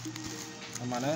Aman ya.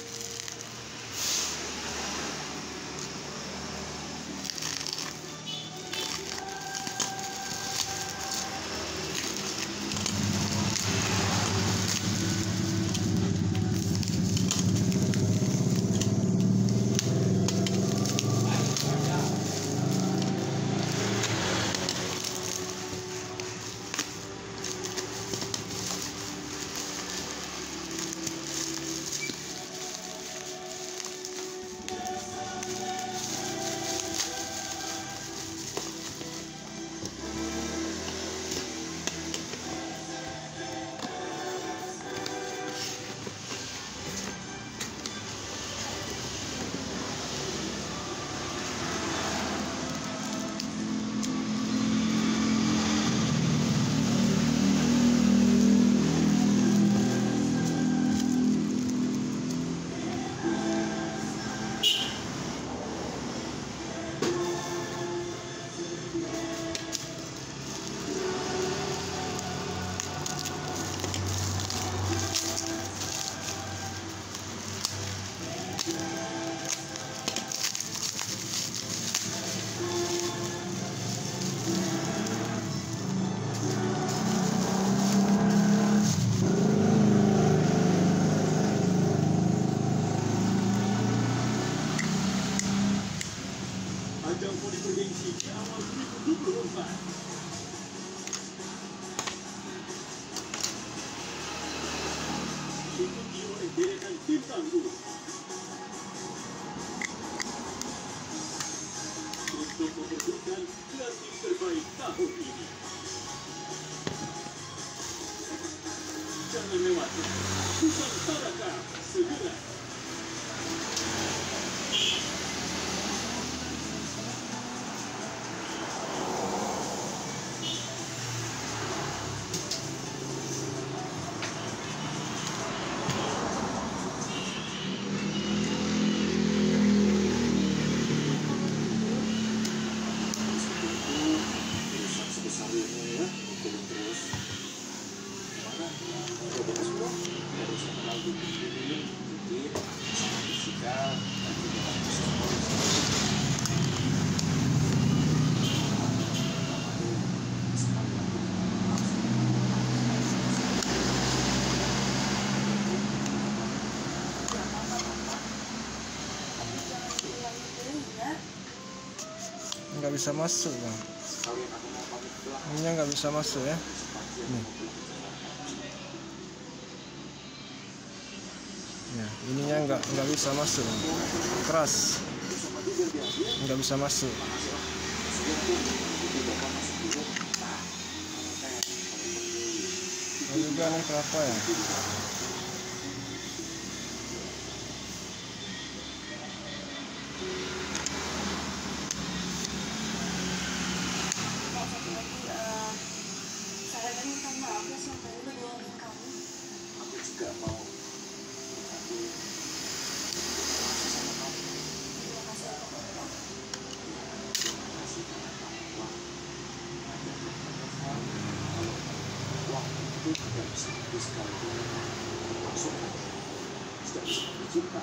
Ajang voli bergengsi di awal 2024. Diikuti oleh deretan tim tangguh. Untuk memperebutkan gelar tim terbaik tahun ini. Jangan lewatkan Nusantara Cup segera. Nggak bisa masuk bang, ininya nggak bisa masuk ya. Nih. Ya, ininya nggak bisa masuk bang. Keras, nggak bisa masuk. Ini juga nih kenapa ya? Saya ingin minta maaf ya sampai udah bohongin kamu. Aku juga mau Terima kasih ya Pak. kasih karena kamu telah mengajarkan waktu itu tidak bisa habiskan masuk tidak bisa bercinta.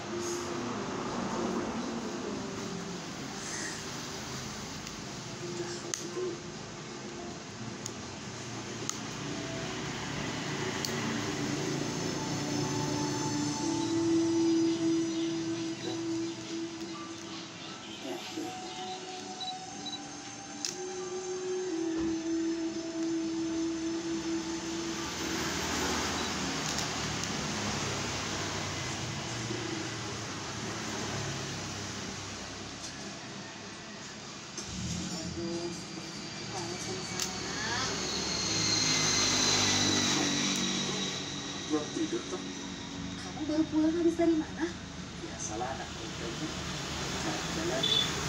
Belum tidur tuh. Kamu baru pulang habis dari mana? Biasalah anak muda itu jalan.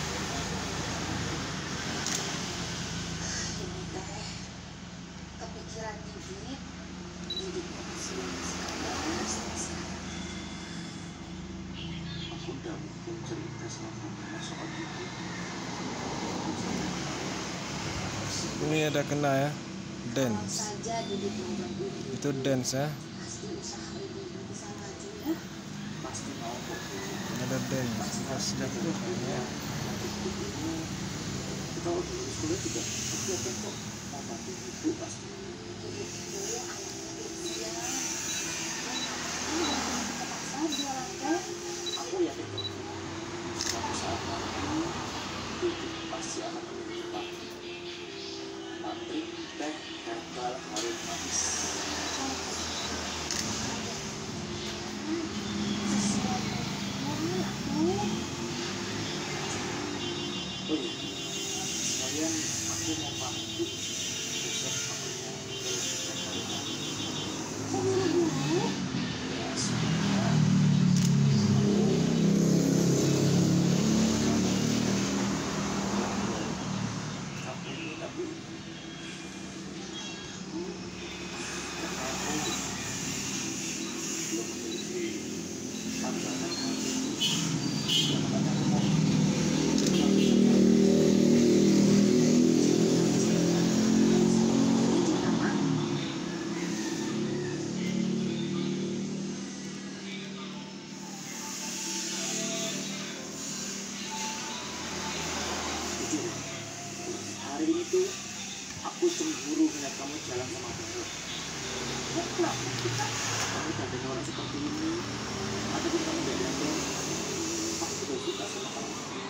Ini teh kepikiran Didit. Didit masih sekarang, sekarang. Aku udah mungkin cerita sama kamu soal itu. Ini ada kena ya, Kalau dance. saja Didit mau bantu, Itu dance ya. pasti usaha ibu bisa maju. Ada deng pas jatuh kayaknya. Kalau di sekolah juga aku akan kok mau bantu ibu pasti. Aku yakin kok suatu saat nanti ibu pasti akan memiliki pabrik teh herbal harum manis. Oh iya, sekalian aku mau pamit besok aku mau ya sudah. Tapi karena aku belum memiliki tanggungan ya makanya aku mau jujur, hari ini tuh aku cemburu melihat kamu jalan sama Baru. Kamu gandeng orang seperti ini, ataupun kamu gak gandeng, aku juga suka sama kamu.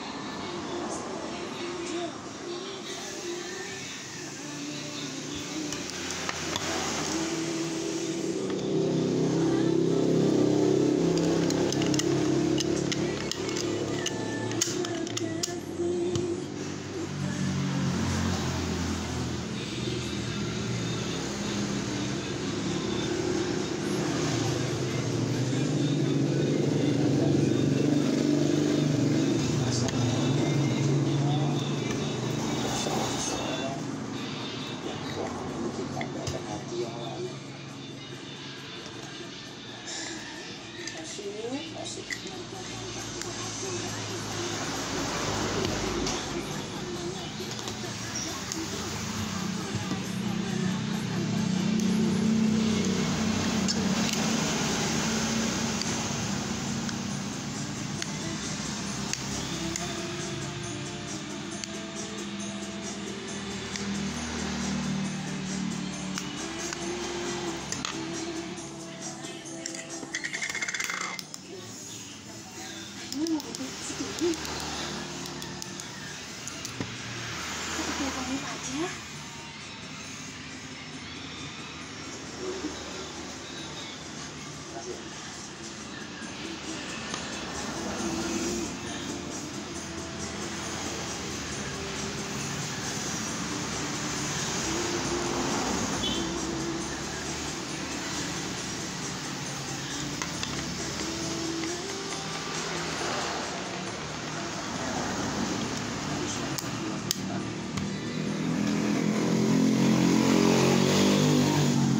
Yang telah memiliki tanda dan hati yang lain. Masih. Ini mau segini.